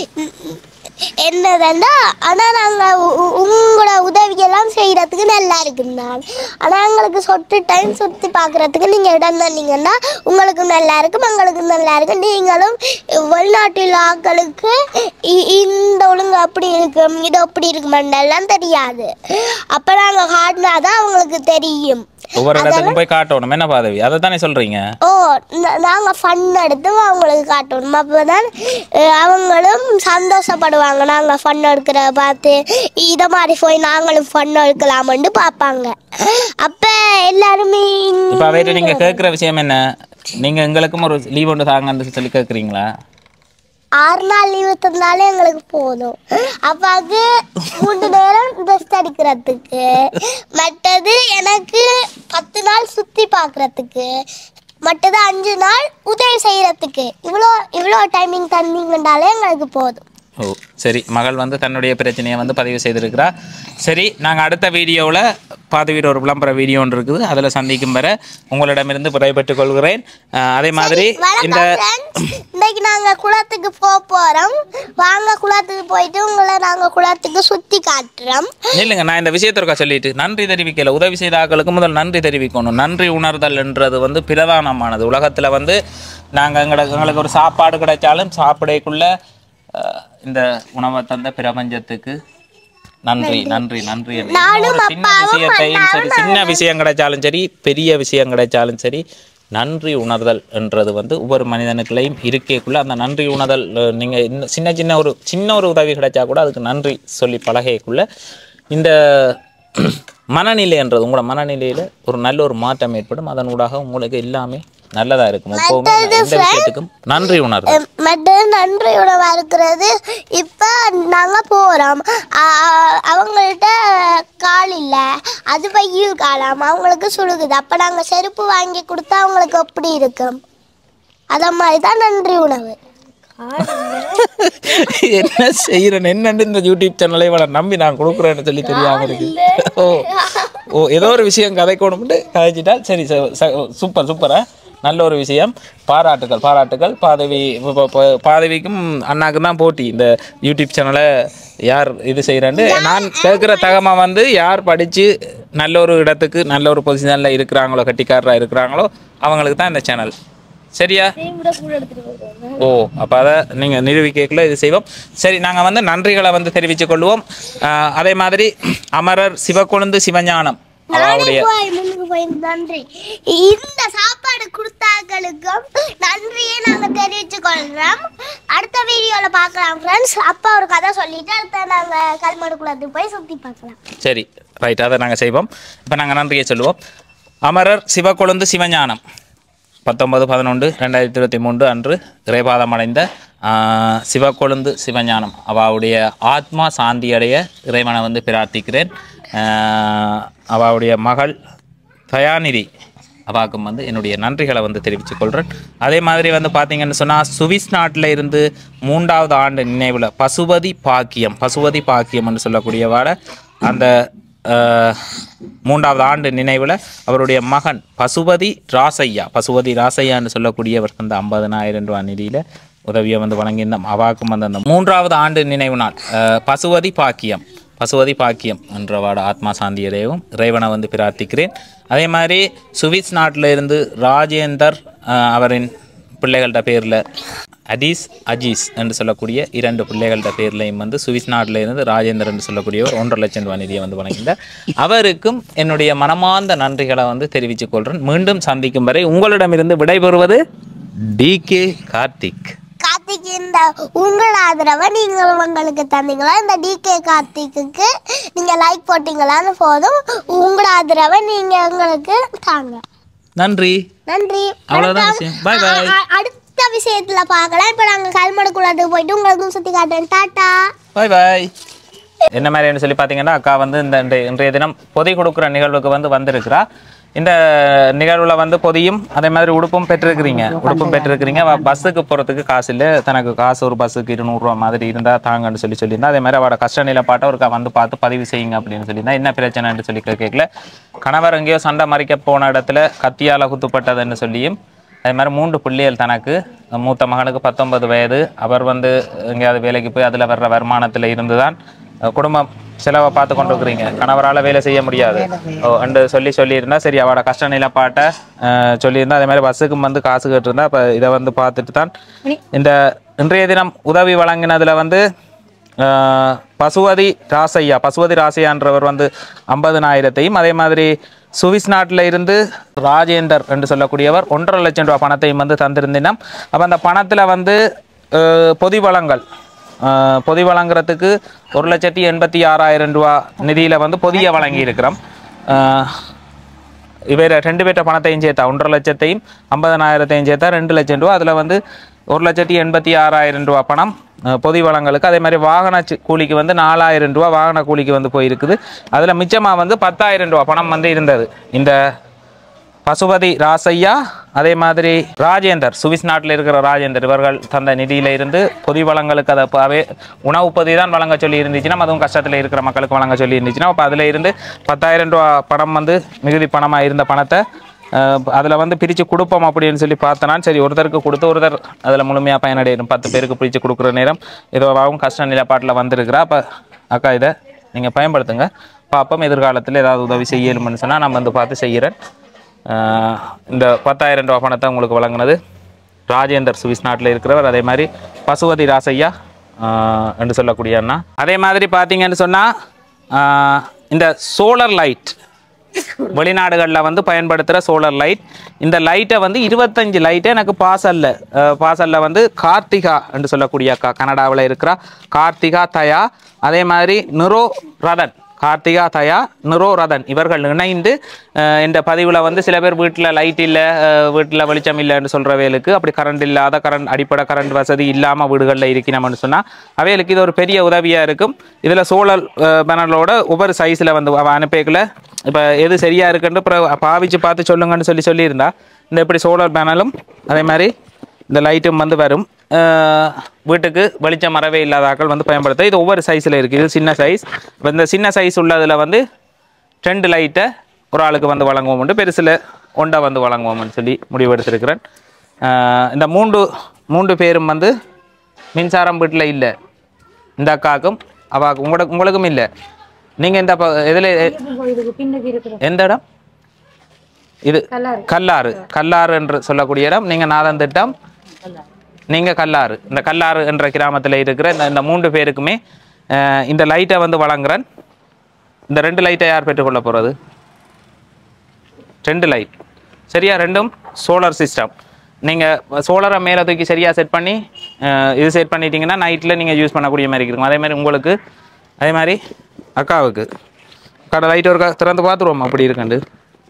என்னதுன்னா, ஆனால் நாங்கள் உங்களோட உதவியெல்லாம் செய்கிறதுக்கு நல்லா இருக்குந்தான். ஆனால் எங்களுக்கு சொட்டு டைம் சுற்றி பார்க்குறதுக்கு நீங்கள் இடம் தந்தீங்கன்னா உங்களுக்கும் நல்லா இருக்கும், எங்களுக்கும் நல்லா இருக்கும். நீங்களும் வெளிநாட்டில் ஆட்களுக்கு இந்த ஒழுங்கு அப்படி இருக்கும், இது அப்படி இருக்குமெல்லாம் தெரியாது. அப்போ நாங்கள் காட்டினா தான் அவங்களுக்கு தெரியும். ஒவ்வொரு இடத்துக்கும் போய் காட்டணும். என்ன பாதவி, அதை தானே சொல்கிறீங்க? ஓ, நாங்கள் ஃபன் எடுத்து அவங்களுக்கு காட்டணும். அப்போ தான் அவங்களும் சந்தோஷப்படுவாங்க. நாங்கள் ஃபன் எடுக்கிறத பார்த்து இதை மாதிரி போய் நாங்களும் ஃபன் எடுக்கலாமன்னு பார்ப்பாங்க. அப்போ எல்லாருமே இப்போ அவையிட்ட நீங்கள் கேட்குற விஷயம் என்ன? நீங்கள் எங்களுக்கும் ஒரு லீவ் ஒன்று தாங்கன்னு சொல்லி கேட்குறீங்களா? 6 நாள் லீவு தந்தாலே எங்களுக்கு போதும். அப்பாவுக்கு 3 நேரம் ரெஸ்ட் அடிக்கிறதுக்கு, மற்றது எனக்கு 10 நாள் சுற்றி பார்க்குறதுக்கு, மற்றது 5 நாள் உதவி செய்கிறதுக்கு. இவ்வளோ டைமிங் தந்தீங்கன்னாலே எங்களுக்கு போதும். ஓ சரி, மகள் வந்து தன்னுடைய பிரச்சனையை வந்து பதிவு செய்திருக்கிறா. சரி, நாங்கள் அடுத்த வீடியோவில் பாதவியில் ஒரு விளம்பர வீடியோ ஒன்று இருக்குது, அதில் சந்திக்கும் வரை உங்களிடமிருந்து விடைபெற்றுக் கொள்கிறேன். அதே மாதிரி இன்னைக்கு நாங்கள் குளத்துக்கு போகிறோம். வாங்க குளத்துக்கு போயிட்டு உங்களை நாங்கள் குளத்துக்கு சுற்றி காட்டுறோம். இல்லைங்க, நான் இந்த விஷயத்திற்காக சொல்லிட்டு நன்றி தெரிவிக்கல. உதவி செய்த ஆக்களுக்கு முதல் நன்றி தெரிவிக்கணும். நன்றி உணர்தல் என்றது வந்து பிரதானமானது. உலகத்தில் வந்து நாங்கள் எங்களுக்கு ஒரு சாப்பாடு கிடைச்சாலும் சாப்பிடக்குள்ள இந்த உணவை தந்த பிரபஞ்சத்துக்கு நன்றி நன்றி நன்றி. சின்ன விஷயத்தையும் சரி, சின்ன விஷயம் கிடைச்சாலும் சரி, பெரிய விஷயம் கிடைச்சாலும் சரி, நன்றி உணர்தல் என்றது வந்து ஒவ்வொரு மனிதனுக்குள்ளேயும் இருக்கக்குள்ள அந்த நன்றி உணர்தல் நீங்கள் சின்ன ஒரு உதவி கிடைச்சா கூட அதுக்கு நன்றி சொல்லி பழகைக்குள்ள இந்த மனநிலை என்றது உங்களோட மனநிலையில் ஒரு நல்ல ஒரு மாற்றம் ஏற்படும். அதன் ஊடாக உங்களுக்கு எல்லாமே நல்லதா இருக்கும். எப்பவுமே எந்த விஷயத்துக்கும் நன்றி உணர்வு. நன்றி உணவா இருக்கிறது. இப்போ நாங்கள் போகிறோம், அவங்கள்ட்ட கால் இல்லை, அது வெயில் காலம், அவங்களுக்கு சுழுகுது. அப்போ நாங்கள் செருப்பு வாங்கி கொடுத்தா அவங்களுக்கு எப்படி இருக்கும்? அத மாதிரி தான் நன்றி உணவு. என்ன செய்யறேன் என்னன்னு இந்த யூடியூப் சேனலை நம்பி நான் கொடுக்குறேன்னு சொல்லி தெரியாம இருக்கு. ஓ ஏதோ ஒரு விஷயம் கதைக்கணும்னு கதைச்சிட்டால் சரி. சூப்பர் சூப்பரா, நல்ல ஒரு விஷயம். பாராட்டுகள். பாதவிக்கும் அண்ணாக்கும் தான் போட்டி இந்த யூடியூப் சேனலை யார் இது செய்கிறேன்னு. நான் கேட்குற தகமா வந்து யார் படித்து நல்ல ஒரு இடத்துக்கு நல்ல ஒரு பொசிஷனில் இருக்கிறாங்களோ, கட்டிக்காரராக இருக்கிறாங்களோ அவங்களுக்கு தான் இந்த சேனல். சரியா? ஓ அப்போ அதை நீங்கள் நிரூபிக்கல இது செய்வோம். சரி, நாங்கள் வந்து நன்றிகளை வந்து தெரிவித்துக் கொள்வோம். அதே மாதிரி அமரர் சிவக்கொழுந்து சிவஞானம் அவருடைய நன்றி, இந்த சாப்பாடு கொடுத்தாங்களுக்கும் நன்றியை நாங்கள் தெரிவித்துக் கொள்கிறோம். அடுத்த வீடியோவில் பார்க்கலாம் ஃப்ரெண்ட்ஸ். அப்பா ஒரு கதை சொல்லிட்டு அடுத்த நாங்கள் கல்மடு குளத்துக்கு போய் சுற்றி பார்க்கலாம். சரி ரைட், அதை நாங்கள் செய்வோம். இப்போ நாங்கள் நன்றியை சொல்லுவோம். அமரர் சிவக்கொழுந்து சிவஞானம் 19/11/2023 அன்று இறைபாதம் அடைந்த சிவக்கொழுந்து சிவஞானம் அவருடைய ஆத்மா சாந்தியடைய இறைவனை வந்து பிரார்த்திக்கிறேன். அவருடைய மகள் தயாநிதி அவாக்கும் வந்து என்னுடைய நன்றிகளை வந்து தெரிவித்துக் கொள்கிறேன். அதே மாதிரி வந்து பார்த்திங்கன்னு சொன்னால் சுவிஸ் நாட்டில் இருந்து 3வது ஆண்டு நினைவில் பசுபதி பாக்கியம் என்று சொல்லக்கூடியவாட அந்த 3வது ஆண்டு நினைவில் அவருடைய மகன் பசுபதி ராசையான்னு சொல்லக்கூடியவர் வந்து 50,000 ரூபா நிதியில் உதவியை வந்து வழங்கியிருந்தோம். அவாக்கும் வந்து அந்த 3வது ஆண்டு நினைவு நாள் பசுபதி பாக்கியம் என்றவாட ஆத்மா சாந்தியடையவும் இறைவனை வந்து பிரார்த்திக்கிறேன். அதே மாதிரி சுவிஸ் நாட்டில் இருந்து ராஜேந்தர் அவரின் பிள்ளைகள்கிட்ட பேரில் அதீஸ் அஜீஸ் என்று சொல்லக்கூடிய 2 பிள்ளைகள்கிட்ட பேர்லையும் வந்து சுவிஸ் நாட்டில் இருந்து ராஜேந்தர் என்று சொல்லக்கூடியவர் 1.5 லட்சம் ரூபாய் நிதியை வந்து வழங்கினார். அவருக்கும் என்னுடைய மனமார்ந்த நன்றிகளை வந்து தெரிவித்துக் கொள்கிறேன். மீண்டும் சந்திக்கும் வரை உங்களிடமிருந்து விடைபெறுவது DK கார்த்திக். கார்த்திக், இந்த உங்கள் ஆதரவை நீங்கள் உங்களுக்கு தந்தீங்களா? இந்த DK கார்த்திக்கு நீங்க லைக் போட்டீங்களான்னு போதும். உங்கள் ஆதரவை நீங்க எங்களுக்கு தாங்க. நன்றி. அவ்வளவுதான் விஷயம். பாய் பாய். அடுத்த விஷயத்துல பார்க்கலாம். இப்ப நாங்க கல்மடு குளத்துக்கு போயிட்டு உங்களுக்கு சுத்தி காட்டுறேன். டாடா. பாய் பாய். என்ன மாதிரின்னு சொல்லி பார்த்தீங்கன்னா, அக்கா வந்து இன்றைய தினம் பொதி கொடுக்குற நிகழ்வுக்கு வந்து வந்திருக்கிறா. இந்த நிகழ்வில் வந்து பொதியும் அதே மாதிரி உடுப்பும் பெற்றிருக்கிறீங்க. பஸ்ஸுக்கு போகிறதுக்கு காசு இல்லை. தனக்கு காசு ஒரு பஸ்ஸுக்கு 200 ரூபா மாதிரி இருந்தால் தாங்கன்னு சொல்லியிருந்தா. அதே மாதிரி அவரோட கஷ்ட நிலை பாட்டை ஒரு வந்து பார்த்து பதிவு செய்யுங்க அப்படின்னு சொல்லியிருந்தா. என்ன பிரச்சனைன்னு சொல்லி கேட்கல. கணவர் எங்கேயோ சண்டை மறிக்க போன இடத்துல கத்தியால் குத்துப்பட்டதுன்னு சொல்லியும், அதே மாதிரி 3 பிள்ளைகள் தனக்கு. மூத்த மகனுக்கு 19 வயது. அவர் வந்து எங்கேயாவது வேலைக்கு போய் அதில் வர்ற வருமானத்தில் இருந்து தான் குடும்பம் செலவை பார்த்து கொண்டு இருக்கிறீங்க. கணவரால் வேலை செய்ய முடியாது என்று சொல்லியிருந்தா. சரி, அவரோட கஷ்ட நிலப்பாட்டை சொல்லியிருந்தா. அதே மாதிரி பஸ்ஸுக்கும் வந்து காசு கேட்டிருந்தா. அப்போ இதை வந்து பார்த்துட்டு தான் இந்த இன்றைய தினம் உதவி வழங்கினதில் வந்து பசுபதி ராசையான்றவர் வந்து 50,000 அதே மாதிரி சுவிஸ் நாட்டில் இருந்து ராஜேந்தர் என்று சொல்லக்கூடியவர் 1.5 லட்சம் ரூபா பணத்தையும் வந்து தந்திருந்தோம். அப்போ அந்த பணத்தில் வந்து பொதி வழங்குறதுக்கு 1,86,000 ரூபா நிதியில் வந்து பொதியை வழங்கி இருக்கிறோம். இவர் 2 பேர்ட்ட பணத்தையும் சேர்த்தா 1.5 லட்சத்தையும் 50,000 சேர்த்தா 2 லட்சம் ரூபா. அதில் வந்து 1,86,000 ரூபா பணம் பொதி வளங்களுக்கு. அதே மாதிரி வாகன கூலிக்கு வந்து 4,000 ரூபா வாகன கூலிக்கு வந்து போயிருக்குது. அதில் மிச்சமாக வந்து 10,000 ரூபா பணம் வந்து இருந்தது. இந்த பசுபதி ராசையா அதே மாதிரி ராஜேந்தர், சுவிஸ் நாட்டில் இருக்கிற ராஜேந்தர், இவர்கள் தந்த நிதியில இருந்து பொதி வளங்களுக்கு அதை உணவு பொதி தான் வழங்க சொல்லி இருந்துச்சுன்னா, அதுவும் கஷ்டத்தில் இருக்கிற மக்களுக்கு வழங்க சொல்லி இருந்துச்சுன்னா, அப்போ அதில் இருந்து 10,000 ரூபா பணம் வந்து மிகுதி பணமாக இருந்த பணத்தை அதில் வந்து பிரித்து கொடுப்போம் அப்படின்னு சொல்லி பார்த்தனான். சரி, ஒருத்தருக்கு கொடுத்து ஒருத்தர் அதில் முழுமையாக பயனடையணும். 10 பேருக்கு பிரித்து கொடுக்குற நேரம் இதுவாகவும் கஷ்ட நிலப்பாட்டில் வந்திருக்கிறா. அப்போ அக்கா இதை நீங்கள் பயன்படுத்துங்க. பார்ப்போம் எதிர்காலத்தில் ஏதாவது உதவி செய்யணும்னு சொன்னால் நான் வந்து பார்த்து செய்கிறேன். இந்த 10,000 ரூபா பணத்தை உங்களுக்கு வழங்கினது ராஜேந்தர், சுவிஸ் நாட்டில் இருக்கிறவர். அதே மாதிரி பசுபதி ராசையா என்று சொல்லக்கூடிய அண்ணா. அதே மாதிரி பார்த்தீங்கன்னு சொன்னால் இந்த சோலார் லைட் வெளிநாடுகளில் வந்து பயன்படுத்துகிற சோலார் லைட், இந்த லைட்டை வந்து 25 லைட்டை எனக்கு பாசல்ல வந்து கார்த்திகா என்று சொல்லக்கூடிய அக்கா, கனடாவில் இருக்கிற கார்த்திகா தயா, அதே மாதிரி கார்த்திகா தயா நிரோ ரதன் இவர்கள் இணைந்து இந்த பதிவில் வந்து சில பேர் வீட்டில் லைட் இல்லை, வீட்டில் வெளிச்சம் இல்லைன்னு சொல்கிறவைகளுக்கு, அப்படி அடிப்படை கரண்ட் வசதி இல்லாமல் வீடுகளில் இருக்கணும்னு சொன்னால் அவைகளுக்கு இது ஒரு பெரிய உதவியாக இருக்கும். இதில் சோலார் பேனலோட ஒவ்வொரு சைஸில் வந்து அனுப்பிக்கல இப்போ எது சரியாக இருக்குன்னு பாவிச்சு பார்த்து சொல்லுங்கன்னு சொல்லியிருந்தா. இந்த இப்படி சோலார் பேனலும் அதே மாதிரி இந்த லைட்டும் வந்து வரும். வீட்டுக்கு வெளிச்சம் மரவே இல்லாதாக்கள் வந்து பயன்படுத்த இது ஒவ்வொரு சைஸில் இருக்குது. இது சின்ன சைஸ். இப்போ இந்த சின்ன சைஸ் உள்ளதில் வந்து 2 லைட்டை ஒரு ஆளுக்கு வந்து வழங்குவோம், பெருசில் 1 வந்து வழங்குவோம்னு சொல்லி முடிவெடுத்திருக்கிறேன். இந்த மூன்று பேரும் வந்து மின்சாரம் வீட்டில் இல்லை. இந்த அக்காவுக்கும் உங்களுக்கும் இல்லை. நீங்கள் இந்த இதில் எந்த இடம் இது? கல்லாறு என்று சொல்லக்கூடிய இடம். நீங்கள் நாதந்திட்டம், நீங்கள் கல்லாறு. இந்த கல்லாறு என்ற கிராமத்தில் இருக்கிற இந்த 3 பேருக்குமே இந்த லைட்டை வந்து வழங்குறேன். இந்த 2 லைட்டை யார் பெற்றுக்கொள்ள போகிறது? 2 லைட் சரியா, 2ம் சோலார் சிஸ்டம். நீங்கள் சோலாரை மேலே தூக்கி சரியாக செட் பண்ணி இது செட் பண்ணிட்டீங்கன்னா நைட்டில் நீங்கள் யூஸ் பண்ணக்கூடிய மாதிரி இருக்கும். அதே மாதிரி உங்களுக்கு, அதே மாதிரி அக்காவுக்கு கடை லைட் ஒரு திறந்து பார்த்துருவோம் அப்படி இருக்குண்டு.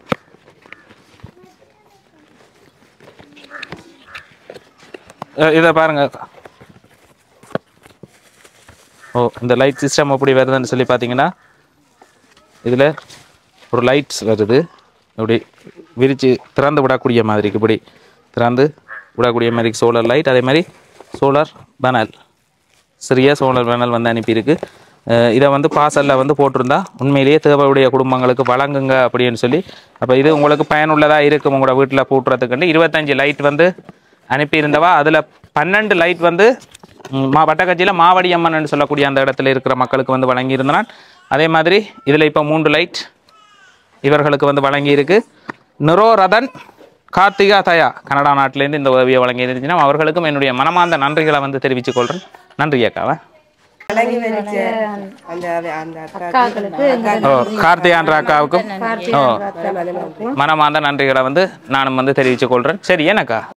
இதை பாருங்க. இந்த லைட் சிஸ்டம் எப்படி வருதுன்னு சொல்லி பார்த்தீங்கன்னா, இதில் ஒரு லைட்ஸ் வருது. இப்படி விரித்து திறந்து விடக்கூடிய மாதிரி, இப்படி திறந்து விடக்கூடிய மாதிரி சோலார் லைட். அதே மாதிரி சோலார் பேனல், சிறிய சோலார் பேனல் வந்து அனுப்பியிருக்கு. இதை வந்து பாசலில் வந்து போட்டிருந்தா உண்மையிலேயே தேவையுடைய குடும்பங்களுக்கு வழங்குங்க அப்படின்னு சொல்லி. அப்போ இது உங்களுக்கு பயனுள்ளதாக இருக்கும். உங்களோட வீட்டில் போட்டுறதுக்குண்டு 25 லைட் வந்து அனுப்பியிருந்தவா. அதில் 12 லைட் வந்து வட்டக்கட்சியில் மாவடி அம்மன் சொல்லக்கூடிய அந்த இடத்துல இருக்கிற மக்களுக்கு வந்து வழங்கியிருந்தான். அதே மாதிரி இதில் இப்போ 3 லைட் இவர்களுக்கு வந்து வழங்கியிருக்கு. நிரோ ரதன் கார்த்திகா தயா கனடா நாட்டிலேருந்து இந்த உதவியை வழங்கி இருந்துச்சுன்னா அவர்களுக்கும் என்னுடைய மனமார்ந்த நன்றிகளை வந்து தெரிவித்துக் கொள்கிறேன். நன்றி அக்காவா. கார்த்திகான்ற அக்காவுக்கும் மனமார்ந்த நன்றிகளை வந்து நானும் வந்து தெரிவித்துக் கொள்கிறேன். சரி எனக்கா